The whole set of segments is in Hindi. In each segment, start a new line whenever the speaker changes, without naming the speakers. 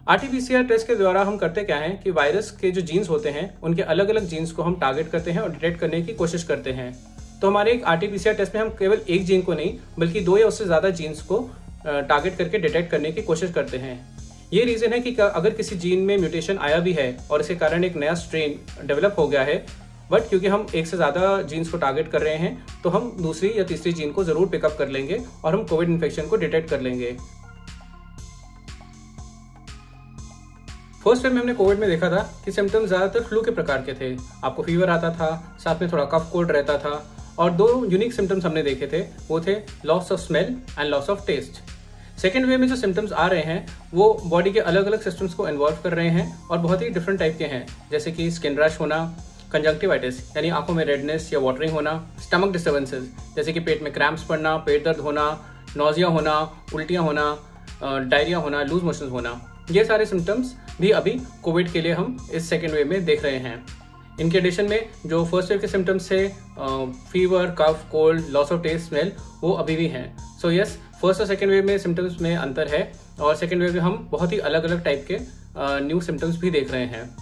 आरटीपीसीआर टेस्ट के द्वारा हम करते क्या है कि वायरस के जो जीन्स होते हैं उनके अलग अलग जीन्स को हम टारगेट करते हैं और डिटेक्ट करने की कोशिश करते हैं। तो हमारे एक आरटीपीसीआर टेस्ट में हम केवल एक जीन को नहीं बल्कि 2 या उससे ज़्यादा जीन्स को टारगेट करके डिटेक्ट करने की कोशिश करते हैं। ये रीज़न है कि अगर किसी जीन में म्यूटेशन आया भी है और इसके कारण एक नया स्ट्रेन डेवलप हो गया है, बट क्योंकि हम एक से ज़्यादा जीन्स को टारगेट कर रहे हैं तो हम दूसरी या तीसरी जीन को ज़रूर पिकअप कर लेंगे और हम कोविड इन्फेक्शन को डिटेक्ट कर लेंगे। फर्स्ट वेव में हमने कोविड में देखा था कि सिम्टम्स ज़्यादातर फ्लू के प्रकार के थे। आपको फीवर आता था, साथ में थोड़ा कफ कोल्ड रहता था, और 2 यूनिक सिम्टम्स हमने देखे थे, वो थे loss of smell and loss of taste. Second wave में जो सिम्टम्स आ रहे हैं वो बॉडी के अलग अलग सिस्टम्स को इन्वॉल्व कर रहे हैं और बहुत ही डिफरेंट टाइप के हैं, जैसे कि स्किन रैश होना, कंजंक्टिवाइटिस यानी आंखों में रेडनेस या वाटरिंग होना, स्टमक डिस्टर्बेंसेस जैसे कि पेट में क्रैम्प्स पड़ना, पेट दर्द होना, नोजिया होना, उल्टियाँ होना, डायरिया होना, लूज मोशंस होना। ये सारे सिम्टम्स भी अभी कोविड के लिए हम इस सेकेंड वेव में देख रहे हैं। इनके एडिशन में जो फर्स्ट वेव के सिम्टम्स थे fever, cough, cold, loss of taste, smell, वो अभी भी हैं। सो यस, फर्स्ट और सेकेंड वेव में सिम्टम्स में अंतर है और सेकेंड वेव में हम बहुत ही अलग अलग टाइप के न्यू सिम्टम्स भी देख रहे हैं।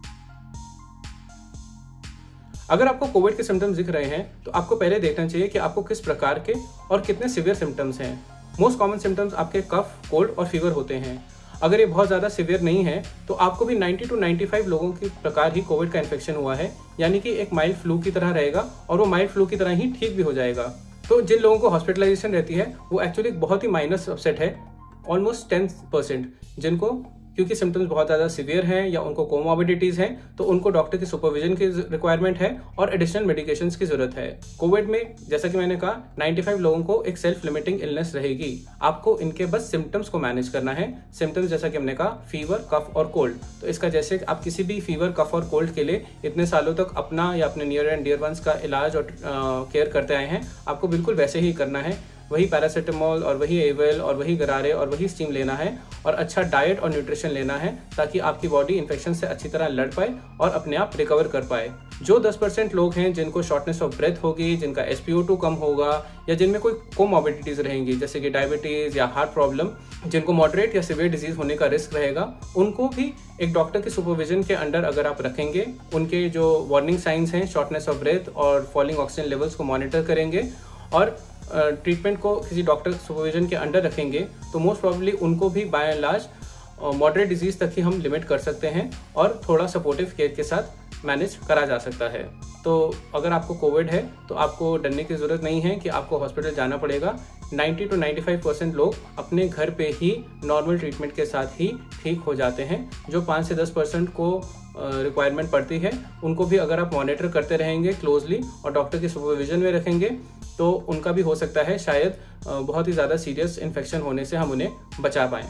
अगर आपको कोविड के सिम्टम्स दिख रहे हैं तो आपको पहले देखना चाहिए कि आपको किस प्रकार के और कितने सीवियर सिम्टम्स हैं। मोस्ट कॉमन सिम्टम्स आपके कफ, कोल्ड और फीवर होते हैं। अगर ये बहुत ज़्यादा सीवियर नहीं है तो आपको भी 90 to 95 लोगों के प्रकार ही कोविड का इन्फेक्शन हुआ है, यानी कि एक माइल्ड फ्लू की तरह रहेगा और वो माइल्ड फ्लू की तरह ही ठीक भी हो जाएगा। तो जिन लोगों को हॉस्पिटलाइजेशन रहती है वो एक्चुअली बहुत ही माइनर सबसेट है, ऑलमोस्ट 10%, जिनको क्योंकि सिम्टम्स बहुत ज़्यादा सीवियर हैं या उनको कोमॉर्बिडिटीज़ हैं तो उनको डॉक्टर की सुपरविजन की रिक्वायरमेंट है और एडिशनल मेडिकेशंस की ज़रूरत है। कोविड में जैसा कि मैंने कहा 95 लोगों को एक सेल्फ लिमिटिंग इलनेस रहेगी। आपको इनके बस सिम्टम्स को मैनेज करना है। सिम्टम्स जैसा कि हमने कहा फीवर, कफ और कोल्ड, तो इसका जैसे आप किसी भी फीवर, कफ और कोल्ड के लिए इतने सालों तक अपना या अपने नियर एंड डियर वंस का इलाज और केयर करते आए हैं, आपको बिल्कुल वैसे ही करना है। वही पैरासीटामोल और वही एवेल और वही गरारे और वही स्टीम लेना है और अच्छा डाइट और न्यूट्रिशन लेना है ताकि आपकी बॉडी इन्फेक्शन से अच्छी तरह लड़ पाए और अपने आप रिकवर कर पाए। जो 10% लोग हैं जिनको शॉर्टनेस ऑफ ब्रेथ होगी, जिनका SpO2 कम होगा या जिनमें कोई कोमॉर्बिडिटीज़ रहेंगी जैसे कि डायबिटीज़ या हार्ट प्रॉब्लम, जिनको मॉडरेट या सीवियर डिजीज़ होने का रिस्क रहेगा, उनको भी एक डॉक्टर की सुपरविजन के अंडर अगर आप रखेंगे, उनके जो वार्निंग साइंस हैं शॉर्टनेस ऑफ ब्रेथ और फॉलिंग ऑक्सीजन लेवल्स को मॉनिटर करेंगे और ट्रीटमेंट को किसी डॉक्टर सुपरविजन के अंडर रखेंगे तो मोस्ट प्रॉब्ली उनको भी by and large moderate disease तक ही हम लिमिट कर सकते हैं और थोड़ा सपोर्टिव केयर के साथ मैनेज करा जा सकता है। तो अगर आपको कोविड है तो आपको डरने की ज़रूरत नहीं है कि आपको हॉस्पिटल जाना पड़ेगा। 90 to 95% लोग अपने घर पे ही नॉर्मल ट्रीटमेंट के साथ ही ठीक हो जाते हैं। जो 5 से 10% को रिक्वायरमेंट पड़ती है उनको भी अगर आप मॉनिटर करते रहेंगे क्लोजली और डॉक्टर के सुपरविजन में रखेंगे तो उनका भी हो सकता है शायद बहुत ही ज़्यादा सीरियस इन्फेक्शन होने से हम उन्हें बचा पाएँ।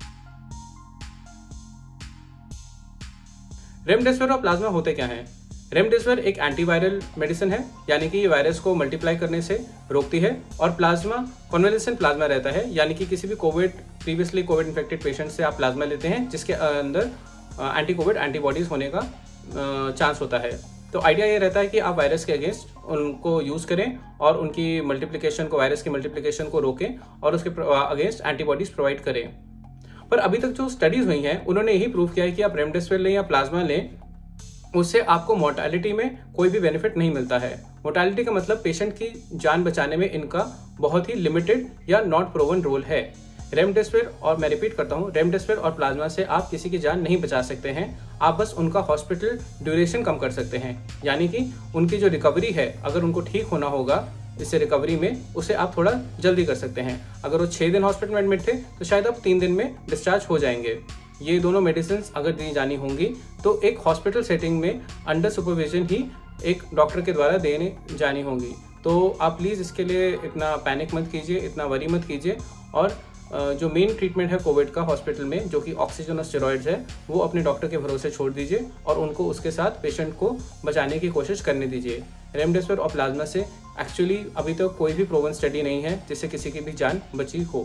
रेमडेसिविर और प्लाज्मा होते क्या हैं? रेमडेसिविर एक एंटीवायरल मेडिसिन है, यानी कि ये वायरस को मल्टीप्लाई करने से रोकती है, और प्लाज्मा कन्वालेसेंट प्लाज्मा रहता है, यानी कि किसी भी प्रीवियसली कोविड इन्फेक्टेड पेशेंट से आप प्लाज्मा लेते हैं जिसके अंदर एंटी कोविड एंटीबॉडीज होने का चांस होता है। तो आइडिया ये रहता है कि आप वायरस के अगेंस्ट उनको यूज़ करें और उनकी मल्टीप्लिकेशन को, वायरस की मल्टीप्लिकेशन को रोकें और उसके अगेंस्ट एंटीबॉडीज प्रोवाइड करें। पर अभी तक जो स्टडीज़ हुई हैं उन्होंने यही प्रूव किया है कि आप रेमडेसिविर लें या प्लाज्मा लें, उससे आपको मोर्टालिटी में कोई भी बेनिफिट नहीं मिलता है। मोर्टालिटी का मतलब पेशेंट की जान बचाने में इनका बहुत ही लिमिटेड या नॉट प्रोवन रोल है। रेमडेसिविर, और मैं रिपीट करता हूँ, रेमडेसिविर और प्लाज्मा से आप किसी की जान नहीं बचा सकते हैं, आप बस उनका हॉस्पिटल ड्यूरेशन कम कर सकते हैं, यानी कि उनकी जो रिकवरी है, अगर उनको ठीक होना होगा इससे रिकवरी में, उसे आप थोड़ा जल्दी कर सकते हैं। अगर वो 6 दिन हॉस्पिटल में एडमिट थे तो शायद आप 3 दिन में डिस्चार्ज हो जाएंगे। ये दोनों मेडिसिन अगर दी जानी होंगी तो एक हॉस्पिटल सेटिंग में अंडर सुपरविजन ही एक डॉक्टर के द्वारा देने जानी होंगी। तो आप प्लीज़ इसके लिए इतना पैनिक मत कीजिए, इतना वरी मत कीजिए, और जो मेन ट्रीटमेंट है कोविड का हॉस्पिटल में, जो कि ऑक्सीजन और स्टेरॉइड्स है, वो अपने डॉक्टर के भरोसे छोड़ दीजिए और उनको उसके साथ पेशेंट को बचाने की कोशिश करने दीजिए। रेमडेसिविर और प्लाज्मा से एक्चुअली अभी तक कोई भी प्रूवन स्टडी नहीं है जिससे किसी की भी जान बची हो।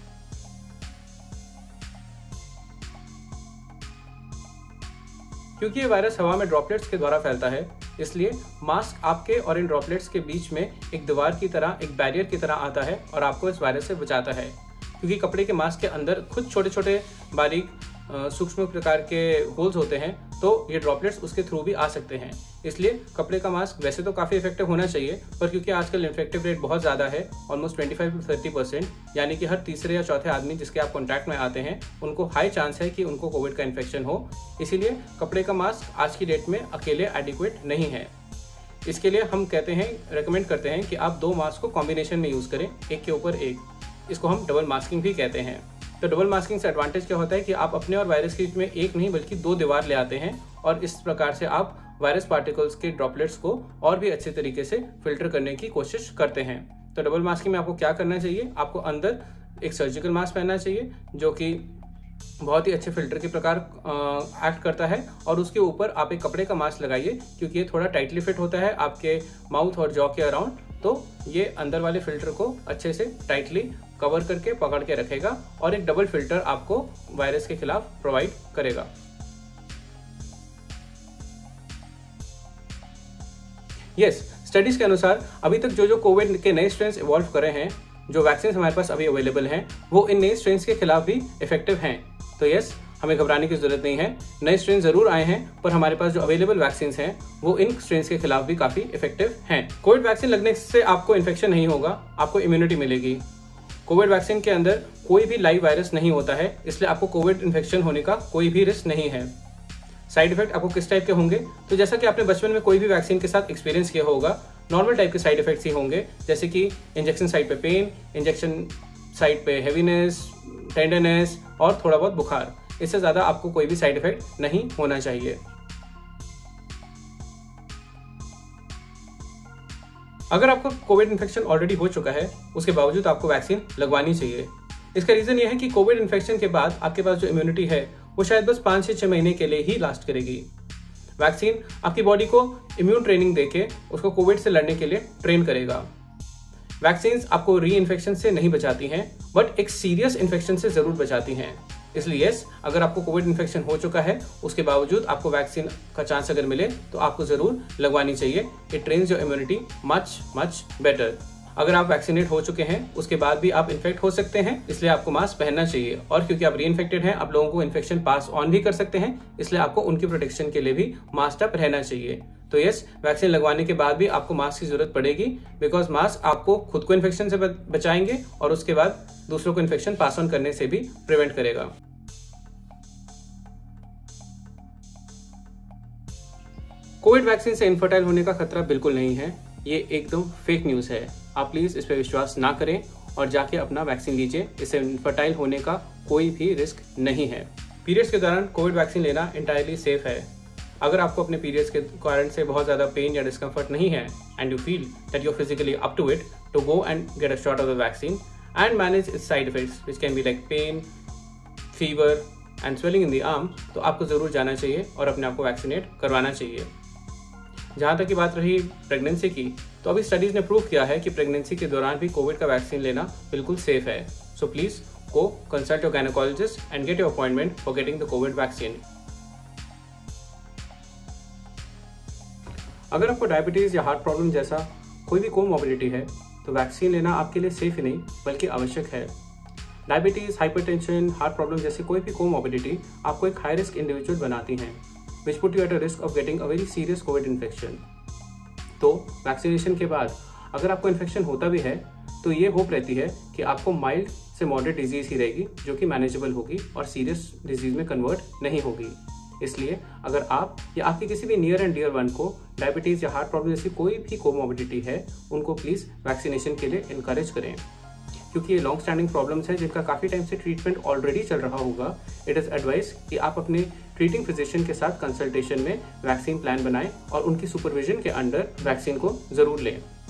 क्योंकि ये वायरस हवा में ड्रॉपलेट्स के द्वारा फैलता है, इसलिए मास्क आपके और इन ड्रॉपलेट्स के बीच में एक दीवार की तरह, एक बैरियर की तरह आता है और आपको इस वायरस से बचाता है। क्योंकि कपड़े के मास्क के अंदर खुद छोटे छोटे बारीक सूक्ष्म प्रकार के होल्स होते हैं तो ये ड्रॉपलेट्स उसके थ्रू भी आ सकते हैं। इसलिए कपड़े का मास्क वैसे तो काफ़ी इफेक्टिव होना चाहिए, पर क्योंकि आजकल इन्फेक्टिव रेट बहुत ज़्यादा है, ऑलमोस्ट 25 to 30%, यानी कि हर तीसरे या चौथे आदमी जिसके आप कॉन्टैक्ट में आते हैं उनको हाई चांस है कि उनको कोविड का इन्फेक्शन हो। इसीलिए कपड़े का मास्क आज की डेट में अकेले एडिक्वेट नहीं है। इसके लिए हम रेकमेंड करते हैं कि आप 2 मास्क को कॉम्बिनेशन में यूज़ करें, एक के ऊपर एक। इसको हम डबल मास्किंग भी कहते हैं। तो डबल मास्किंग से एडवांटेज क्या होता है कि आप अपने और वायरस के बीच में एक नहीं बल्कि 2 दीवार ले आते हैं, और इस प्रकार से आप वायरस पार्टिकल्स के ड्रॉपलेट्स को और भी अच्छे तरीके से फिल्टर करने की कोशिश करते हैं। तो डबल मास्किंग में आपको क्या करना चाहिए, आपको अंदर एक सर्जिकल मास्क पहनना चाहिए जो कि बहुत ही अच्छे फिल्टर के प्रकार एक्ट करता है, और उसके ऊपर आप एक कपड़े का मास्क लगाइए क्योंकि ये थोड़ा टाइटली फिट होता है आपके माउथ और जॉ के अराउंड, तो ये अंदर वाले फिल्टर को अच्छे से टाइटली कवर करके पकड़ के रखेगा और एक डबल फिल्टर आपको वायरस के खिलाफ प्रोवाइड करेगा। स्टडीज के अनुसार अभी तक जो कोविड के नए स्ट्रेन्स इवॉल्व कर रहे हैं, जो वैक्सीन हमारे पास अभी अवेलेबल हैं, वो इन नए स्ट्रेन्स के खिलाफ भी इफेक्टिव हैं। तो हमें घबराने की जरूरत नहीं है। नए स्ट्रेन जरूर आए हैं, पर हमारे पास जो अवेलेबल वैक्सीन हैं वो इन स्ट्रेन्स के खिलाफ भी काफी इफेक्टिव हैं। कोविड वैक्सीन लगने से आपको इन्फेक्शन नहीं होगा, आपको इम्यूनिटी मिलेगी। कोविड वैक्सीन के अंदर कोई भी लाइव वायरस नहीं होता है, इसलिए आपको कोविड इन्फेक्शन होने का कोई भी रिस्क नहीं है। साइड इफेक्ट आपको किस टाइप के होंगे, तो जैसा कि आपने बचपन में कोई भी वैक्सीन के साथ एक्सपीरियंस किया होगा, नॉर्मल टाइप के साइड इफेक्ट्स ही होंगे, जैसे कि इंजेक्शन साइट पे पेन, इंजेक्शन साइट पे हेवीनेस, टेंडरनेस और थोड़ा बहुत बुखार। इससे ज़्यादा आपको कोई भी साइड इफेक्ट नहीं होना चाहिए। अगर आपको कोविड इन्फेक्शन ऑलरेडी हो चुका है, उसके बावजूद आपको वैक्सीन लगवानी चाहिए। इसका रीज़न यह है कि कोविड इन्फेक्शन के बाद आपके पास जो इम्यूनिटी है वो शायद बस 5 से 6 महीने के लिए ही लास्ट करेगी। वैक्सीन आपकी बॉडी को इम्यून ट्रेनिंग देके उसको कोविड से लड़ने के लिए ट्रेन करेगा। वैक्सीन आपको री इन्फेक्शन से नहीं बचाती हैं, बट एक सीरियस इन्फेक्शन से जरूर बचाती हैं। इसलिए अगर आपको कोविड इन्फेक्शन हो चुका है, उसके बावजूद आपको वैक्सीन का चांस अगर मिले तो आपको जरूर लगवानी चाहिए। It trains your immunity much much better. अगर आप वैक्सीनेट हो चुके हैं, उसके बाद भी आप इन्फेक्ट हो सकते हैं, इसलिए आपको मास्क पहनना चाहिए। और क्योंकि आप री इन्फेक्टेड हैं, आप लोगों को इन्फेक्शन पास ऑन भी कर सकते हैं, इसलिए आपको उनकी प्रोटेक्शन के लिए भी मास्क अप रहना चाहिए। तो वैक्सीन लगवाने के बाद भी आपको मास्क की जरूरत पड़ेगी, बिकॉज मास्क आपको खुद को इन्फेक्शन से बचाएंगे और उसके बाद दूसरों को इन्फेक्शन पास ऑन करने से भी प्रिवेंट करेगा। कोविड वैक्सीन से इनफर्टाइल होने का खतरा बिल्कुल नहीं है, ये एकदम फेक न्यूज़ है। आप प्लीज़ इस पर विश्वास ना करें और जाके अपना वैक्सीन लीजिए। इससे इनफर्टाइल होने का कोई भी रिस्क नहीं है। पीरियड्स के दौरान कोविड वैक्सीन लेना इंटायरली सेफ है। अगर आपको अपने पीरियड्स के कारण से बहुत ज़्यादा पेन या डिस्कम्फर्ट नहीं है and you feel that you are physically up to it, to go and get a shot of the vaccine and manage its side effects which can be like pain, fever and swelling in the arm, तो आपको ज़रूर जाना चाहिए और अपने आप को वैक्सीनेट करवाना चाहिए। जहाँ तक की बात रही प्रेगनेंसी की, तो अभी स्टडीज़ ने प्रूव किया है कि प्रेगनेंसी के दौरान भी कोविड का वैक्सीन लेना बिल्कुल सेफ है। So please go consult your gynecologist and get your appointment for getting the COVID vaccine. अगर आपको डायबिटीज़ या हार्ट प्रॉब्लम जैसा कोई भी कोमॉर्बिडिटी है, तो वैक्सीन लेना आपके लिए सेफ ही नहीं बल्कि आवश्यक है। डायबिटीज़, हाइपरटेंशन, हार्ट प्रॉब्लम जैसे कोई भी कोमॉर्बिडिटी आपको एक हाई रिस्क इंडिविजुअल बनाती हैं, which put you at a risk of getting a very serious covid infection. तो वैक्सीनेशन के बाद अगर आपको इन्फेक्शन होता भी है, तो ये होप रहती है कि आपको माइल्ड से मॉडरेट डिजीज़ ही रहेगी, जो कि मैनेजेबल होगी और सीरियस डिजीज़ में कन्वर्ट नहीं होगी। इसलिए अगर आप या आपके किसी भी नियर एंड डियर वन को डायबिटीज़ या हार्ट प्रॉब्लम जैसी कोई भी कोमॉर्बिडिटी है, उनको प्लीज़ वैक्सीनेशन के लिए इनकरेज करें, क्योंकि ये लॉन्ग स्टैंडिंग प्रॉब्लम्स हैं जिनका काफ़ी टाइम से ट्रीटमेंट ऑलरेडी चल रहा होगा। इट इज़ एडवाइस कि आप अपने ट्रीटिंग फिजिशियन के साथ कंसल्टेशन में वैक्सीन प्लान बनाएं और उनकी सुपरविजन के अंडर वैक्सीन को ज़रूर लें।